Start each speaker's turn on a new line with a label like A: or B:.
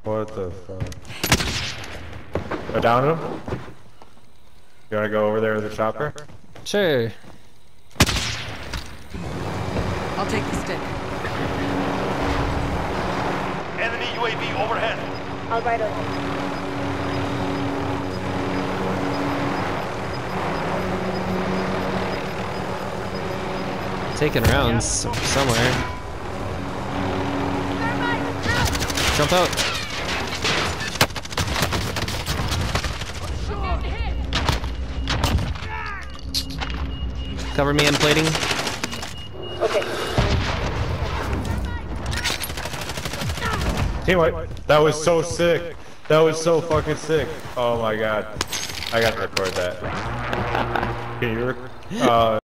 A: What the fuck? Go down him? You wanna go over there with the chopper?
B: Sure.
C: I'll take the stick.
D: Enemy UAV overhead.
E: I'll ride over.
B: Taking rounds somewhere. Jump out. Cover me, I'm plating.
E: Okay.
A: Team wipe. That was so sick. That was so fucking sick. Oh my god. I gotta record that. Can you